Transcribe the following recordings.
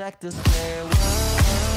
back to square one.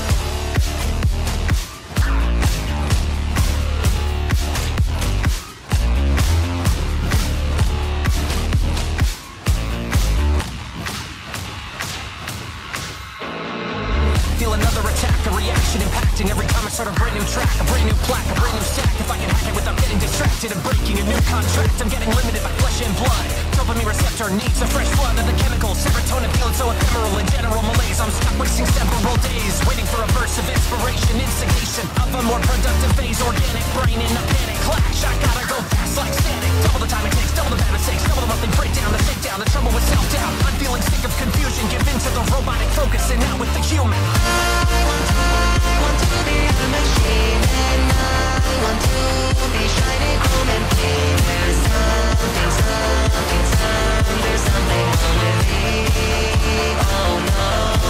Feel another attack, a reaction impacting every time I start a brand new track, a brand new plaque, a brand new stack. If I can hack it without getting distracted and breaking a new contract, I'm getting limited by flesh and blood. Dopamine receptor needs a fresh flood of the chemicals. Serotonin feeling so ephemeral in general malaise. I'm stuck wasting several days waiting for a burst of inspiration, instigation of a more productive phase. Organic brain in a panic clash. I gotta go fast like static. Double the time it takes, double the bad mistakes, double the monthly breakdown, the shakedown, the trouble with self-doubt. I'm feeling sick of confusion. Give in to the robotic focus and now with the human. I want to be a machine, and I want to be shining chrome and clean. There's something wrong with me. Oh no.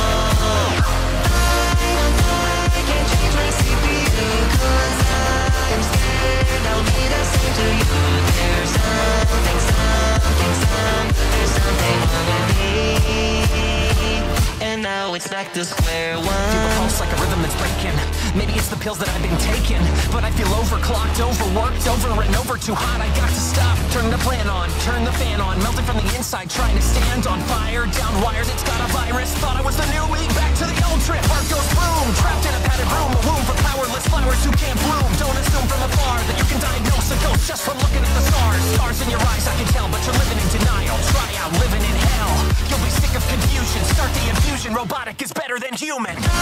I can't change my CPU, 'cause I'm scared I'll be the same to you. There's something wrong with me. And now it's back to square one. Feel a pulse like a rhythm that's breaking. Maybe it's the pills that I've been taking, but I feel overclocked, overworked, over and over too hot. I got to stop. Turn the plan on, turn the fan on. Melting from the inside, trying to stand on fire. Down wires, it's got a virus. Thought I was the new me, back to the old trip. Heart goes boom, trapped in a padded room. A womb for powerless flowers who can't bloom. Don't assume from afar that you can diagnose a ghost just from looking at the stars. Stars in your eyes, I can tell, but you're living in denial. Try out living in hell. You'll be sick of confusion. Start the infusion. Robotic is better than human.